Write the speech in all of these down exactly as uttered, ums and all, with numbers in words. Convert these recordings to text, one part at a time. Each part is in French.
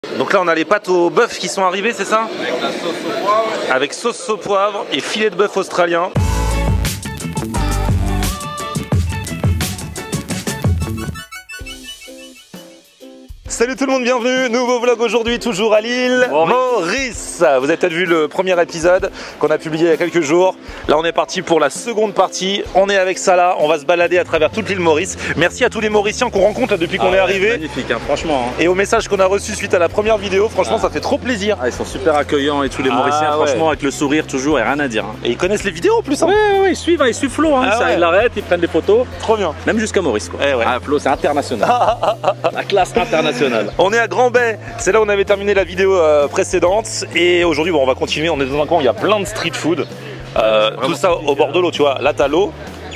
Donc là on a les pâtes au bœuf qui sont arrivées, c'est ça? Avec la sauce au poivre. Avec sauce au poivre et filet de bœuf australien. Salut tout le monde, bienvenue, nouveau vlog aujourd'hui, toujours à l'île Maurice. Maurice. Vous avez peut-être vu le premier épisode qu'on a publié il y a quelques jours. Là on est parti pour la seconde partie, on est avec Salah, on va se balader à travers toute l'île Maurice. Merci à tous les Mauriciens qu'on rencontre depuis qu'on ah est ouais, arrivé. Magnifique, hein, franchement. Hein. Et au message qu'on a reçu suite à la première vidéo, franchement ah. ça fait trop plaisir. Ah, ils sont super accueillants et tous les ah, Mauriciens, ouais. franchement avec le sourire toujours et rien à dire. Hein. Et ils connaissent les vidéos en plus. Hein. Ouais, ouais, ouais, ils suivent, hein, ils suivent Flo, hein. ah, ça, ouais. ils l'arrêtent, ils prennent des photos. Trop bien. Même jusqu'à Maurice quoi. Eh ouais. ah, Flo c'est international. La classe internationale. On est à Grand Bay, c'est là où on avait terminé la vidéo euh, précédente et aujourd'hui bon, on va continuer, on est dans un coin où il y a plein de street food, euh, tout ça au bord de l'eau, tu vois, là t'as l'eau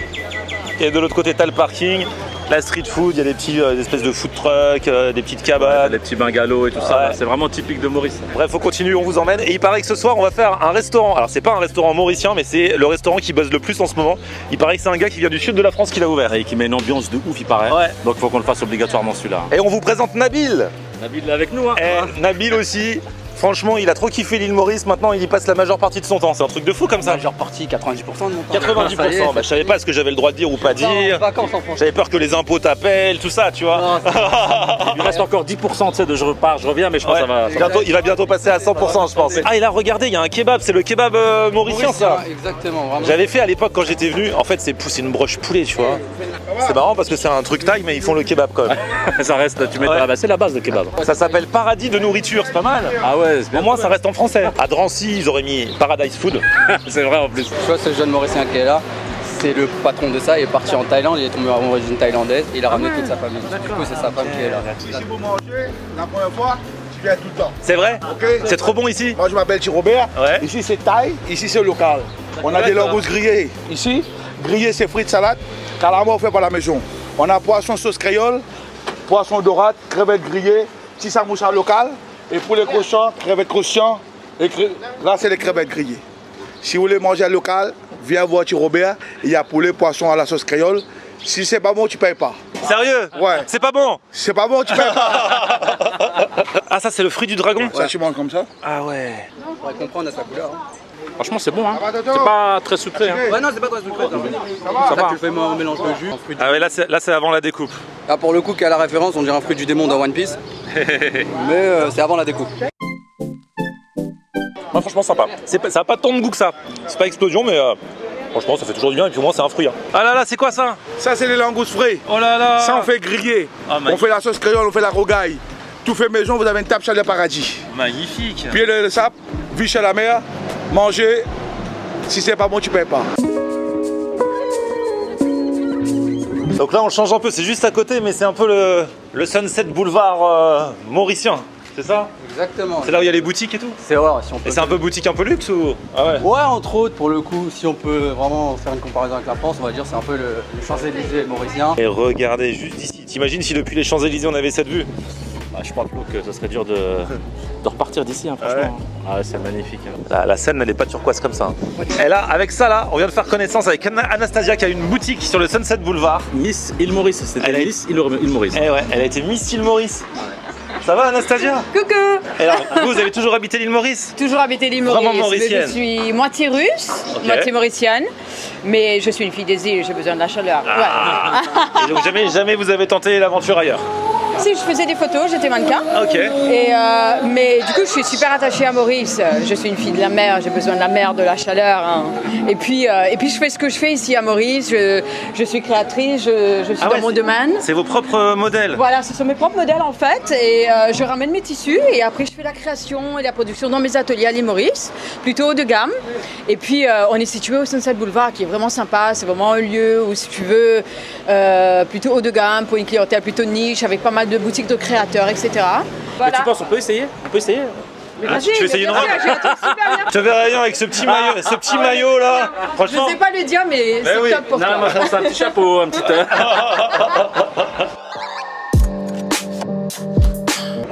et de l'autre côté t'as le parking, la street food, il y a des petits euh, des espèces de food trucks, euh, des petites cabanes, ouais, des petits bungalows et tout ouais. ça, c'est vraiment typique de Maurice. Bref, on continue, on vous emmène et il paraît que ce soir on va faire un restaurant, alors c'est pas un restaurant mauricien mais c'est le restaurant qui buzz le plus en ce moment, il paraît que c'est un gars qui vient du sud de la France qui l'a ouvert. Et qui met une ambiance de ouf il paraît, ouais. donc il faut qu'on le fasse obligatoirement celui-là. Et on vous présente Nabil. Nabil est avec nous hein. Et Nabil aussi, franchement il a trop kiffé l'île Maurice, maintenant il y passe la majeure partie de son temps, c'est un truc de fou comme ça. Majeure partie, quatre-vingt-dix pour cent de mon temps. quatre-vingt-dix pour cent, bah, je savais pas ce que j'avais le droit de dire ou pas dire. J'avais peur que les impôts t'appellent, tout ça tu vois. Non, il lui reste encore dix pour cent tu sais, de je repars, je reviens mais je pense ouais. que ça va. Bientôt, il va bientôt passer à cent pour cent je pense. Ah et là regardez, il y a un kebab, c'est le kebab euh, mauricien ça. Exactement, vraiment. J'avais fait à l'époque quand j'étais venu, en fait c'est une broche poulet tu vois. C'est marrant parce que c'est un truc taille mais ils font le kebab quand même. Ça reste, tu mets ouais. bah, c'est la base le kebab. Ça s'appelle Paradis de nourriture, c'est pas mal. Ah ouais, pour moi ça reste en français. À Drancy ils auraient mis Paradise Food. C'est vrai en plus. Tu vois ce jeune Mauricien qui est là, c'est le patron de ça, il est parti en Thaïlande, il est tombé amoureux d'une Thaïlandaise et il a ramené toute sa famille. Du coup c'est sa femme qui est là. Ici pour manger, la première fois, tu viens tout le temps. C'est vrai okay. C'est trop bon ici. Moi je m'appelle Robert, ouais. Ici c'est Thaï, ici c'est local. On a des langoustes grillées. Ici, grillé c'est frites salade, calamar fait par la maison. On a poisson sauce créole, poisson dorade, crevettes grillées, petit samoussa local. Et pour les croissants, crevettes croustillantes, là c'est les crevettes grillées. Si vous voulez manger local, viens voir Robert, il y a poulet, poisson à la sauce créole. Si c'est pas bon, tu payes pas. Sérieux? Ouais. C'est pas bon? C'est pas bon, tu payes pas. Ah ça c'est le fruit du dragon? Ouais, ça tu manges comme ça? Ah ouais. On pourrait comprendre à sa couleur. Hein. Franchement c'est bon hein. C'est pas très sucré hein. Ouais non c'est pas très sucré. Ça, ça va. Là, tu le fais un mélange de jus. Ah ouais là c'est avant la découpe. Là pour le coup qui a la référence on dirait un fruit du démon dans One Piece. Mais euh, c'est avant la découpe. Ouais, franchement sympa. Pas, ça a pas tant de goût que ça. C'est pas explosion mais euh, franchement ça fait toujours du bien et puis au moins c'est un fruit. Hein. Ah là là c'est quoi ça? Ça c'est les langoustes frais. Oh là là. Ça on fait griller. Oh, on fait la sauce créole, on fait la rogaille. Tout fait maison, vous avez une table chaleur paradis. Magnifique. Puis le, le sap, vie chez la mer, manger. Si c'est pas bon tu payes pas. Donc là on change un peu, c'est juste à côté mais c'est un peu le, le Sunset Boulevard euh, mauricien, c'est ça? Exactement. C'est là où il y a les boutiques et tout? C'est vrai, si on peut. Et c'est un peu boutique un peu luxe ou? Ah ouais. Ouais entre autres pour le coup, si on peut vraiment faire une comparaison avec la France, on va dire c'est un peu le, le Champs-Élysées mauricien. Et regardez juste ici, t'imagines si depuis les Champs-Élysées on avait cette vue? Ah, je crois que ça serait dur de, de repartir d'ici hein, franchement. Ah ouais, c'est magnifique. Hein. La, la scène elle est pas turquoise comme ça. Hein. Et là avec ça là, on vient de faire connaissance avec Anastasia qui a une boutique sur le Sunset Boulevard. Miss Île Maurice, c'était a... Miss Île Maurice. Eh ouais, elle a été Miss Île Maurice. Ça va Anastasia? Coucou. Et alors, vous, vous avez toujours habité l'île Maurice? Toujours habité l'île Maurice. Vraiment mauricienne. Je suis moitié russe, okay. moitié mauricienne, mais je suis une fille des îles, j'ai besoin de la chaleur. Ah. Ouais. Et donc jamais, jamais vous avez tenté l'aventure ailleurs? Si, je faisais des photos, j'étais mannequin. Ok. Et euh, mais du coup, je suis super attachée à Maurice. Je suis une fille de la mer, j'ai besoin de la mer, de la chaleur. Hein. Et, puis, euh, et puis, je fais ce que je fais ici à Maurice. Je, je suis créatrice, je, je suis ah dans ouais, mon domaine. C'est vos propres modèles? Voilà, ce sont mes propres modèles en fait. Et euh, je ramène mes tissus et après, je fais la création et la production dans mes ateliers à l'île Maurice, plutôt haut de gamme. Et puis, euh, on est situé au Sunset Boulevard qui est vraiment sympa. C'est vraiment un lieu où, si tu veux, euh, plutôt haut de gamme pour une clientèle plutôt niche avec pas mal de boutiques de créateurs, et cetera. Voilà. Mais tu penses on peut essayer? On peut essayer? Mais ah, tu veux essayer une robe? Je te verrais rien avec ce petit maillot, ce petit maillot là. Franchement. Je sais pas le dire, mais c'est oui. top pour non, toi. Moi, c'est un petit chapeau, un petit.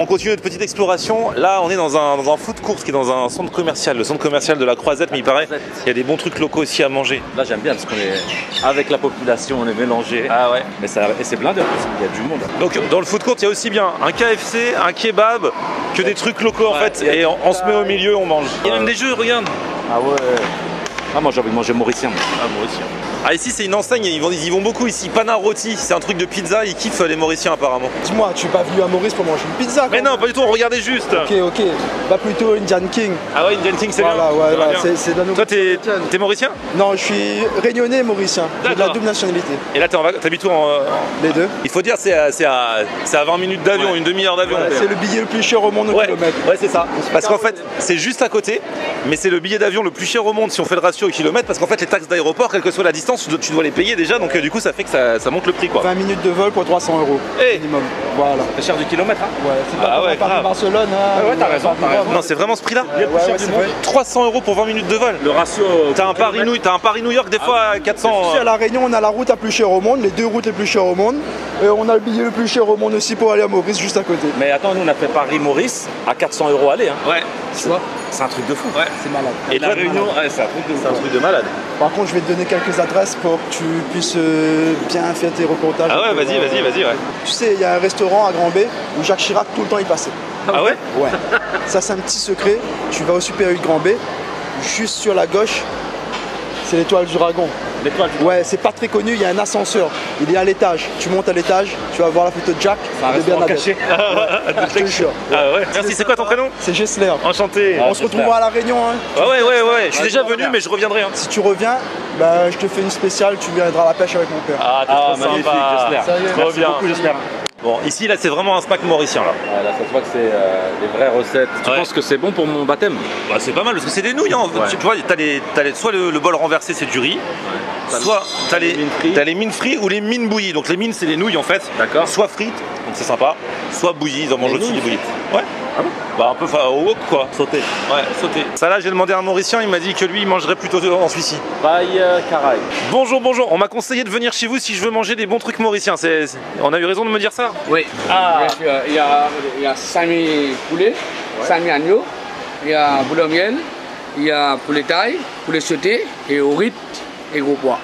On continue notre petite exploration. Là, on est dans un, dans un food court qui est dans un centre commercial, le centre commercial de la Croisette, mais il paraît qu'il y a des bons trucs locaux aussi à manger. Là, j'aime bien parce qu'on est avec la population, on est mélangé. Ah ouais. Mais ça, et c'est blindé en plus, il y a du monde. Donc dans le food court, il y a aussi bien un K F C, un kebab, que des trucs locaux en Ouais, fait. Et on, on se met au milieu, on mange. Il y a même des jeux, regarde. Ah ouais. Ah, moi j'ai envie de manger mauricien. Ah, Mauricien. Ah, ici c'est une enseigne, ils, vont, ils y vont beaucoup ici. Pana Roti, c'est un truc de pizza, ils kiffent les Mauriciens apparemment. Dis-moi, tu es pas venu à Maurice pour manger une pizza? Mais non, pas du tout, on regardait juste. Ok, ok. Va plutôt Indian King. Ah ouais, Indian King, c'est Voilà, bien. ouais, Ça va ouais, bien. c'est- c'est de la Toi, t'es nourriture t'es Mauricien? Non, je suis réunionnais et mauricien. J'ai de la D'accord. double nationalité. Et là, t'es en vac- t'habites où en, en- Les deux. Il faut dire, c'est à, c'est à, c'est à vingt minutes d'avion, Ouais. une demi-heure d'avion. Ouais, c'est le billet le plus cher au monde au Ouais, kilomètre. ouais, c'est ça. Parce qu'en fait, c'est juste à côté, mais c'est le billet d'avion le plus cher au monde si on fait le ratio au kilomètre. Parce qu'en fait, les taxes d'aéroport, quelle que soit la distance, tu dois, tu dois les payer déjà. Donc, euh, du coup, ça fait que ça, ça monte le prix, quoi. vingt minutes de vol pour trois cents euros Eh. minimum. Voilà. C'est cher du kilomètre, hein. Ouais, c'est pas Ah comme ouais, à Paris, grave. Barcelone. Hein, Ouais, ouais, t'as ou à raison, Paris, t'as raison. Non, c'est vraiment ce prix-là. Ouais, ouais, c'est vrai. trois cents euros pour vingt minutes de vol. Le ratio. T'as un Paris New, t'as un Paris New York des fois à quatre cents. Ici à La Réunion, on a la route la plus chère au monde, les deux routes les plus chères au monde. Et on a le billet le plus cher au monde aussi pour aller à Maurice, juste à côté. Mais attends, nous on a fait Paris-Maurice à quatre cents euros aller. Hein. Ouais. Tu vois, C'est un truc de fou. Ouais. c'est malade. Et La toi, Réunion, ouais, c'est un truc de c'est un truc de malade. Par contre, je vais te donner quelques adresses pour que tu puisses euh, bien faire tes reportages. Ah ouais, vas-y, vas-y, vas-y, ouais. Tu sais, il y a un restaurant à Grand B où Jacques Chirac tout le temps y passait. Ah ouais? Ouais. Ça, c'est un petit secret. Tu vas au Super U de Grand B, juste sur la gauche, c'est l'étoile du dragon. L'étoile. Ouais, c'est pas très connu, il y a un ascenseur. Il est à l'étage. Tu montes à l'étage, tu vas voir la photo de Jack C'est un et de restaurant Bernadette. caché. Je te jure. Ah ouais. Merci, c'est quoi ton prénom? C'est Gessler. Enchanté. On se retrouvera à La Réunion. Hein. Ah ouais, ouais, ouais. Je suis déjà venu, mais je reviendrai. Hein. Si tu reviens, bah, je te fais une spéciale, tu viendras à la pêche avec mon père. Ah, t'es Ah, trop magnifique, sympa. j'espère. Sérieux. Trop Merci bien. beaucoup, j'espère. Bon, ici, là, c'est vraiment un snack mauricien, là. Ah, là, ça se voit que c'est euh, des vraies recettes. Tu Ouais. penses que c'est bon pour mon baptême? Bah, c'est pas mal parce que c'est des nouilles. Hein. Ouais. Tu, tu vois, t'as les, t'as les, soit le, le bol renversé, c'est du riz. T'as Soit t'as les, les mines frites. t'as les mines frites ou les mines bouillies. Donc les mines, c'est les nouilles en fait. D'accord. Soit frites, donc c'est sympa. Soit bouillies, ils en mangent Les aussi des nouilles bouillies. Ouais. Ah bon? Bah un peu fa- au wok quoi. Sauté. Ouais, sauté. Ça là, j'ai demandé à un Mauricien, il m'a dit que lui, il mangerait plutôt en Suisse. Bye, euh, Caraïbes. Bonjour, bonjour. On m'a conseillé de venir chez vous si je veux manger des bons trucs mauriciens. C'est, c'est- On a eu raison de me dire ça? Oui, Ah. bien sûr. Il y a, il y a sami poulet, sami agneau, il y a boulet au miel, il y a poulet taille, poulet sauté et au rite et gros pois.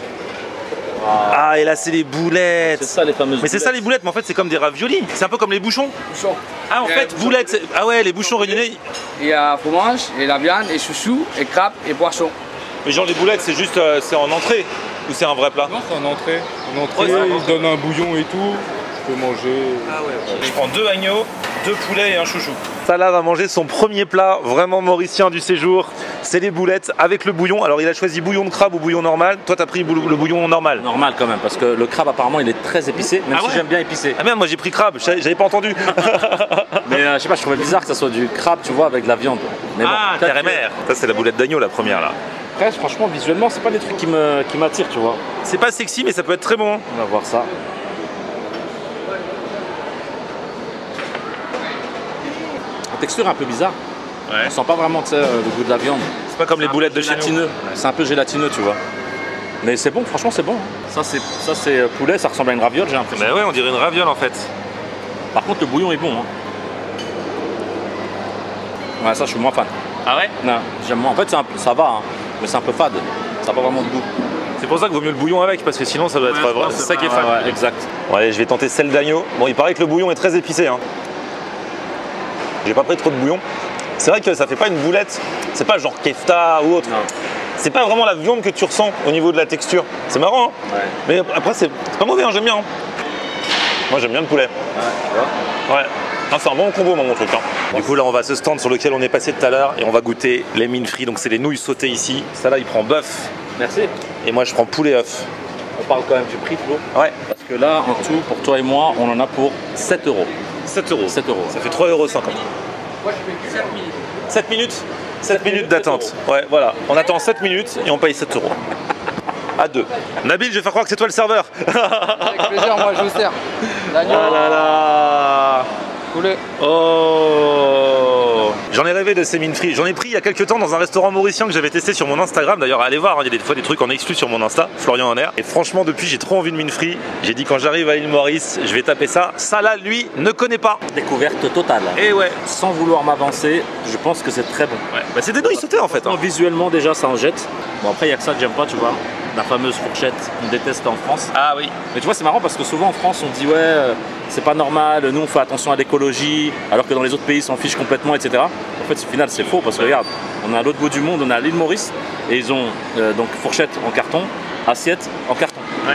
Ah, et là, c'est les boulettes. C'est ça les fameuses. Mais c'est ça les boulettes, mais en fait, c'est comme des raviolis. C'est un peu comme les bouchons. Bouchon. Ah, en Euh, fait, bouchon. boulettes. c'est- Ah ouais, les bouchons réunionnais. Il y a fromage et la viande et chouchou et crabe et poisson. Mais genre, les boulettes, c'est juste. euh, c'est en entrée. Ou c'est un vrai plat? Non, c'est en entrée. En entrée, Ouais, c'est en ils donnent un bouillon et tout. Tu peux manger. Je prends deux agneaux, deux poulets et un chouchou. Salah va manger son premier plat vraiment mauricien du séjour. C'est les boulettes avec le bouillon. Alors il a choisi bouillon de crabe ou bouillon normal. Toi t'as pris bou- le bouillon normal. Normal quand même, parce que le crabe apparemment il est très épicé, même Ah si ouais j'aime bien épicé. Ah merde, moi j'ai pris crabe, j'avais j'avais pas entendu. Mais euh, je sais pas, je trouvais bizarre que ça soit du crabe, tu vois, avec de la viande. Mais Ah, peut-être terre et que- mer. Ça c'est la boulette d'agneau la première là. Après, franchement, visuellement, c'est pas des trucs qui me qui m'attirent, tu vois. C'est pas sexy mais ça peut être très bon. On va voir ça. La texture est un peu bizarre. Ouais. On sent pas vraiment, tu sais, euh, le goût de la viande. C'est pas comme les C'est un boulettes peu de chez nous. gélatineux. C'est un peu gélatineux, tu vois. Mais c'est bon, franchement, c'est bon. Ça, c'est ça, c'est euh, poulet, ça ressemble à une raviole, j'ai l'impression. Bah ouais, on dirait une raviole en fait. Par contre, le bouillon est bon. Hein. Ouais, ça, je suis moins fan. Ah ouais? Non, j'aime moins. En fait, c'est un peu- ça va, hein, mais c'est un peu fade. Ça n'a pas vraiment de goût. C'est pour ça qu'il vaut mieux le bouillon avec parce que sinon ça doit être vrai. C'est ça qui est Ouais, fan. ouais, exact. Bon, allez, je vais tenter celle d'agneau. Bon, il paraît que le bouillon est très épicé. Hein. J'ai pas pris trop de bouillon. C'est vrai que ça fait pas une boulette. C'est pas genre kefta ou autre. Non. C'est pas vraiment la viande que tu ressens au niveau de la texture. C'est marrant, hein. Ouais. Mais après, c'est c'est pas mauvais, hein, j'aime bien. hein. Moi, j'aime bien le poulet. Ouais. Ah, c'est un bon combo, mon truc. Hein. Du coup, là, on va à ce stand sur lequel on est passé tout à l'heure et on va goûter les mines frites. Donc, c'est les nouilles sautées ici. Ça, là, il prend bœuf. Merci. Et moi, je prends poulet œuf. On parle quand même du prix, Flo. Ouais. Parce que là, en tout, pour toi et moi, on en a pour sept euros. sept euros. sept euros. Ça fait trois euros cinquante. sept minutes sept minutes d'attente. Ouais, voilà. On attend sept minutes et on paye sept euros. À deux. Nabil, je vais faire croire que c'est toi le serveur. Avec plaisir, moi je vous sers. L'agneau, Ah là là. poulet. Oh. J'ai J'en ai rêvé de ces mines frites. J'en ai pris il y a quelques temps dans un restaurant mauricien que j'avais testé sur mon Instagram. D'ailleurs, allez voir, il y a des fois des trucs en exclu sur mon Insta, Florian en air. Et franchement, depuis, j'ai trop envie de mine frites. J'ai dit quand j'arrive à l'île Maurice, je vais taper ça. Ça là, lui, ne connaît pas. Découverte totale. Et ouais. Sans vouloir m'avancer, je pense que c'est très bon. Ouais. Bah, c'est des nouilles sautées en fait. Hein. Visuellement, déjà, ça en jette. Bon, après, il y a que ça que j'aime pas, tu vois. La fameuse fourchette qu'on déteste en France. Ah oui. Mais tu vois, c'est marrant parce que souvent en France, on dit ouais, euh, c'est pas normal, nous on fait attention à l'écologie, alors que dans les autres pays, ils s'en fichent complètement, et cetera. En fait, au final, c'est faux parce que regarde, on est à l'autre bout du monde, on est à l'île Maurice, et ils ont euh, donc fourchette en carton, assiette en carton. Ouais.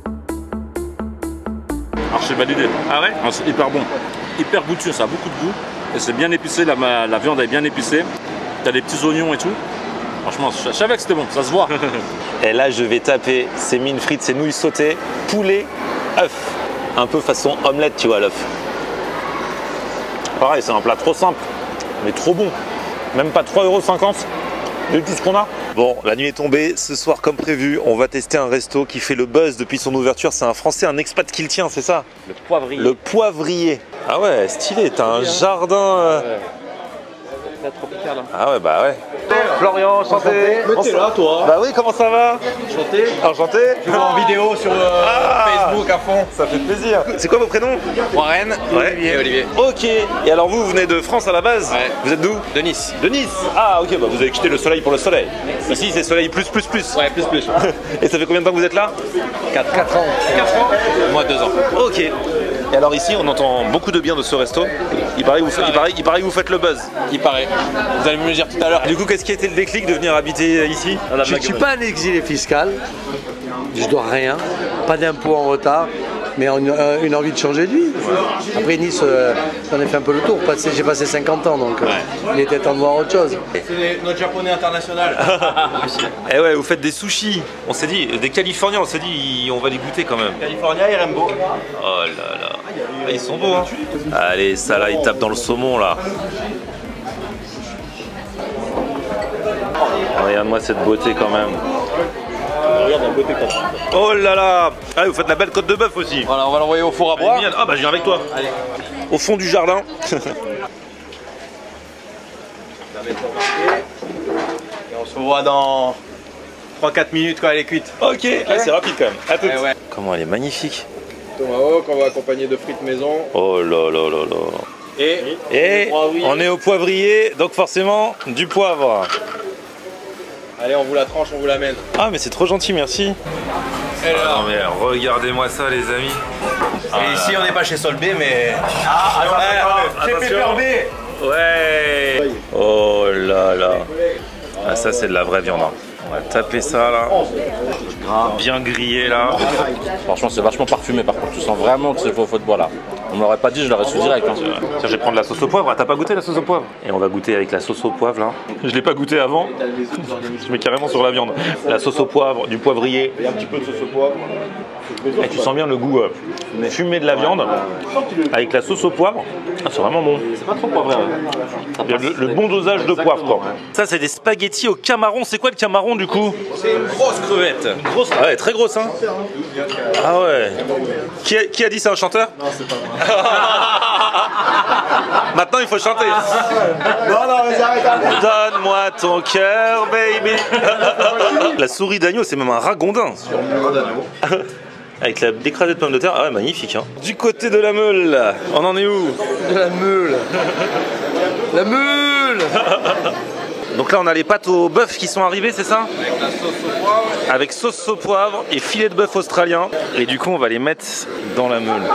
Archi validé. Ah ouais. C'est hyper bon, hyper goûteux, ça a beaucoup de goût, et c'est bien épicé, la, la viande est bien épicée, t'as des petits oignons et tout. Franchement, je savais que c'était bon, ça se voit. Et là, je vais taper ces mines frites, ces nouilles sautées, poulet, œuf. Un peu façon omelette, tu vois, l'œuf. Pareil, c'est un plat trop simple, mais trop bon. Même pas trois euros cinquante de tout ce qu'on a. Bon, la nuit est tombée. Ce soir, comme prévu, on va tester un resto qui fait le buzz depuis son ouverture. C'est un Français, un expat qui le tient, c'est ça? Le poivrier. Le poivrier. Ah ouais, stylé, t'as un jardin... Euh... Ouais. Tropical, hein. Ah ouais, bah ouais. Florian, enchanté. Mais t'es là, toi. Bah oui, comment ça va? Enchanté. Enchanté. Je vois en vidéo sur euh, Ah, Facebook à fond. ça fait plaisir. C'est quoi vos prénoms? Warren Ouais. et Olivier. Ok. Et alors vous, vous venez de France à la base? Ouais. Vous êtes d'où? De Nice. De Nice. Ah ok, bah vous avez quitté le soleil pour le soleil. Ici c'est soleil plus plus plus. Ouais, plus plus. Et ça fait combien de temps que vous êtes là? quatre ans. quatre ans. Moi, deux ans. Ok. Et alors ici, on entend beaucoup de bien de ce resto. Il paraît que vous faites, il paraît, il paraît que vous faites le buzz. Il paraît. Vous allez me le dire tout à l'heure. Du coup, qu'est-ce qui a été le déclic de venir habiter ici? Je ne suis pas un exilé fiscal, je dois rien, pas d'impôts en retard, mais une, une envie de changer de vie. Après Nice, euh, j'en ai fait un peu le tour, j'ai passé cinquante ans, donc euh, il était temps de voir autre chose. C'est notre japonais international. Eh ouais, vous faites des sushis. On s'est dit, des Californiens, on s'est dit, on va les goûter quand même. California et Rainbow. Oh là là. Ah, ils sont beaux, hein. Allez, ça là, ils tapent dans le saumon là. Regarde-moi cette beauté quand même. Regarde la beauté comme ça. Oh là là. Ah, vous faites la belle côte de bœuf aussi. Voilà, on va l'envoyer au four à bois. Ah bah je viens avec toi. Allez. Au fond du jardin. Et on se revoit dans trois quatre minutes quand elle est cuite. Ok, là c'est rapide quand même. À tout. Ouais, ouais. Comment elle est magnifique. Tomahawk, on va accompagner de frites maison. Oh là là là là. Et, Et on est au poivrier, donc forcément du poivre. allez, on vous la tranche, on vous l'amène. Ah mais c'est trop gentil, merci. Et là. Non mais regardez-moi ça les amis. Ah, et ici on n'est pas chez Solbay mais... Ah, c'est attention. Ouais. Oh là là. Ah ça c'est de la vraie viande. Hein. On va taper ça là. Bien grillé là. Franchement, c'est vachement parfumé par contre. Tu sens vraiment que c'est faux feu de bois là. On me l'aurait pas dit, je l'aurais su direct. Hein. Tiens, je vais prendre la sauce au poivre. Ah, t'as pas goûté la sauce au poivre? Et on va goûter avec la sauce au poivre là. Je l'ai pas goûté avant. Je mets carrément sur la viande. La sauce au poivre, du poivrier. Et un petit peu de sauce au poivre. Et tu sens bien le goût euh, fumé de la viande avec la sauce au poivre. Ah, c'est vraiment bon. C'est pas trop poivré. Il y a le, le bon dosage de poivre quoi. Ça c'est des spaghettis au camaron. C'est quoi le camaron du coup? C'est une grosse crevette. Une grosse. Ah ouais, très grosse hein. Ah ouais. Qui a, qui a dit c'est un chanteur? Non, c'est pas moi. Maintenant il faut chanter. Non, non, mais arrête, arrête. Donne-moi ton cœur, baby. La souris d'agneau, c'est même un ragondin. Avec la l'écrasée de pommes de terre, ah ouais, magnifique. Hein. Du côté de la Meule, on en est où? De la meule. La meule. Donc là, on a les pâtes au bœuf qui sont arrivées, c'est ça? Avec la sauce au poivre. Avec sauce au poivre et filet de bœuf australien. Et du coup, on va les mettre dans la meule.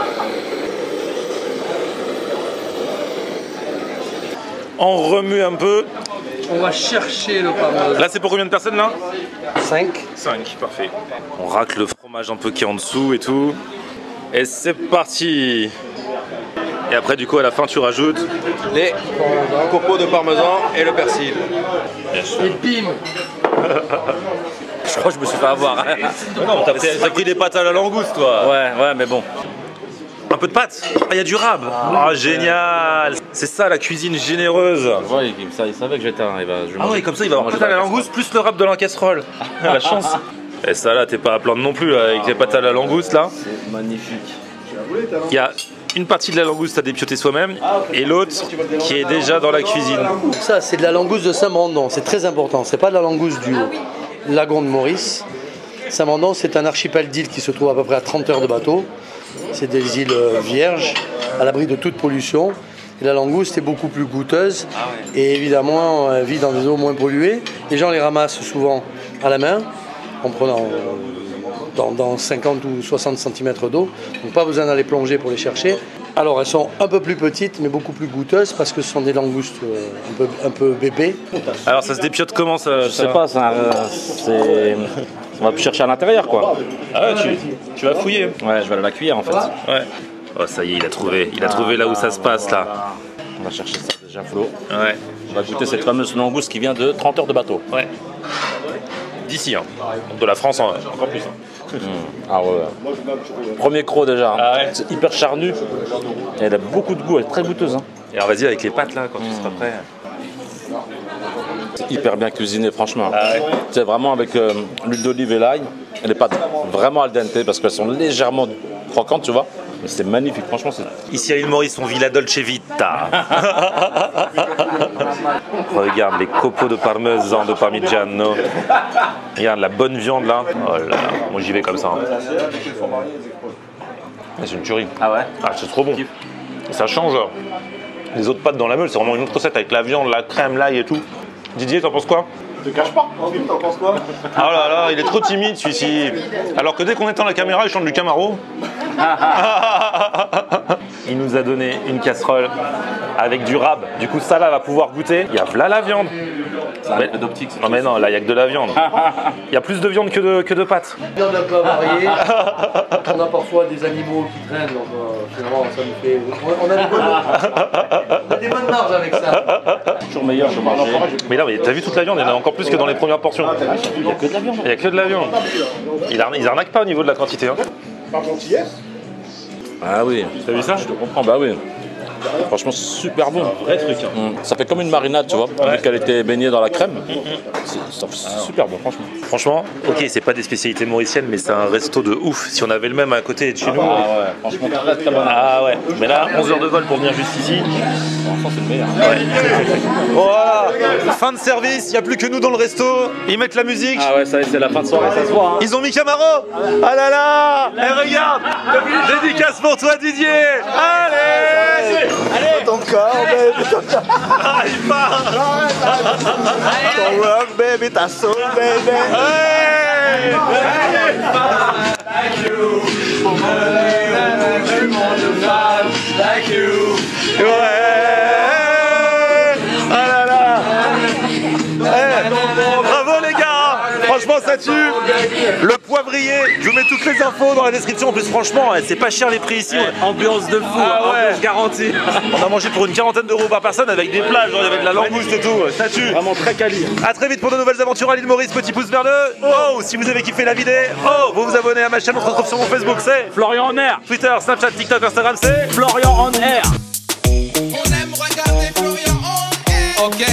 On remue un peu. On va chercher le parmesan. Là, c'est pour combien de personnes là? cinq. cinq, parfait. On racle le fromage un peu qui est en dessous et tout. Et c'est parti. Et après, du coup, à la fin, tu rajoutes Les copeaux de parmesan et le persil. Et bim. Je crois que je me suis fait avoir. Non, t'as pris, t'as pris des pâtes à la langouste, toi. Ouais, ouais, mais bon. Un peu de pâtes. Ah, il y a du rab. Ah, génial. C'est ça la cuisine généreuse. Ouais, il, ça, il savait que j'étais un. Il va, je Ah ouais, comme ça, il va avoir manger pâtes à la la langouste plus le rab de la casserole. La chance. Et ça, là, t'es pas à plaindre non plus là, avec les pâtes à la langouste là. C'est magnifique. Il y a une partie de la langouste à dépioter soi-même et l'autre qui est déjà dans la cuisine. Ça, c'est de la langouste de Saint-Brandon, c'est très important. C'est pas de la langouste du lagon de Maurice. Saint-Brandon, c'est un archipel d'îles qui se trouve à peu près à trente heures de bateau. C'est des îles vierges, à l'abri de toute pollution. Et la langouste est beaucoup plus goûteuse et évidemment euh, vit dans des eaux moins polluées. Les gens les ramassent souvent à la main, en prenant euh, dans, dans cinquante ou soixante centimètres d'eau. Donc pas besoin d'aller plonger pour les chercher. Alors elles sont un peu plus petites mais beaucoup plus goûteuses parce que ce sont des langoustes euh, un, peu, un peu bébés. Alors ça se dépiote comment ça? Je sais pas, ça, euh, c'est... on va plus chercher à l'intérieur quoi. Ah ouais, tu, tu vas fouiller? Ouais, je vais aller la cuire en fait. Ouais. Oh ça y est, il a trouvé, il a trouvé là où ça se passe là. On va chercher ça déjà Flo. Ouais. On va goûter cette fameuse langouste qui vient de trente heures de bateau. Ouais. D'ici, hein. Donc de la France en, encore plus. Mmh. Ah ouais. Premier croc déjà. Ah ouais. C'est hyper charnu. Et elle a beaucoup de goût, elle est très goûteuse. Hein. Et alors vas-y avec les pâtes là quand mmh. tu seras prêt. C'est hyper bien cuisiné franchement. Ah ouais. C'est vraiment avec euh, l'huile d'olive et l'ail. Et les pâtes vraiment al dente parce qu'elles sont légèrement croquantes, tu vois. Mais c'est magnifique, franchement. C'est... Ici à l'île Maurice, on vit la Dolce Vita. Regarde les copeaux de parmesan, de parmigiano. Regarde la bonne viande là. Oh là là, moi j'y vais comme ça. Hein. C'est une tuerie. Ah ouais. Ah c'est trop bon. Et ça change. Les autres pâtes dans la meule, c'est vraiment une autre recette avec la viande, la crème, l'ail et tout. Didier, t'en penses quoi? Te cache pas. T'en penses quoi? Oh là là, il est trop timide celui-ci. Alors que dès qu'on éteint la caméra, il chante du Camaro. Il nous a donné une casserole avec du rab. Du coup, ça là va pouvoir goûter. Il y a là la viande. Mais, d'optique, non mais non, là il n'y a que de la viande. Il y a plus de viande que de, que de pâtes. Viande un peu variée. On a parfois des animaux qui traînent, donc euh, finalement ça nous fait. On a des bonnes, on a des bonnes marges avec ça. Toujours meilleur que manger. Mais là, t'as vu toute la viande, il y en a encore plus que dans les premières portions. Il n'y a que de la viande. Il n'y a que de la viande. Ils arnaquent pas au niveau de la quantité. Hein. Par gentillesse. Ah oui. T'as vu ça? Je te comprends, bah oui. Franchement, c'est super bon. Un vrai truc. Hein. Mmh. Ça fait comme une marinade, tu vois, ouais. Vu qu'elle était baignée dans la crème. C'est, c'est super bon, franchement. Franchement, ok, c'est pas des spécialités mauriciennes, mais c'est un resto de ouf. Si on avait le même à côté de chez nous. Ah ouais, franchement, très très bon. Ah ouais, mais là, onze heures de vol pour venir juste ici. Franchement, c'est le meilleur. Ouais. Voilà, fin de service, il n'y a plus que nous dans le resto. Ils mettent la musique. Ah ouais, ça y est, c'est la fin de soirée, ça se voit. Hein. Ils ont mis Camaro. Ah là là. Et regarde, dédicace pour toi, Didier. Allez. Allez, ton corps, baby, ton corps. Ah, il part. Ton rock, baby, ta soul, baby. Hey. Like you, like you. Ouais. Ah là là. Hey. Bravo les gars. Franchement ça tue. Le poivrier, je vous mets toutes les infos dans la description. En plus franchement, c'est pas cher les prix ici. Eh, ambiance de fou, ah ouais. Ambiance garantie. On a mangé pour une quarantaine d'euros par personne avec des plats, genre il y avait de la langouste et tout. Ça tue. Vraiment très quali. A très vite pour de nouvelles aventures à l'île Maurice. Petit pouce vers le haut. Oh, si vous avez kiffé la vidéo, oh, vous vous abonnez à ma chaîne. On se retrouve sur mon Facebook, c'est Florian en air. Twitter, Snapchat, TikTok, Instagram, c'est Florian en air. On aime regarder Florian en air. Ok.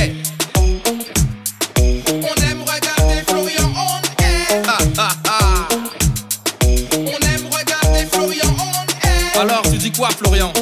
On aime regarder Florian en air. Ha, ha, ha. On aime regarder Florian en air. Alors tu dis quoi Florian?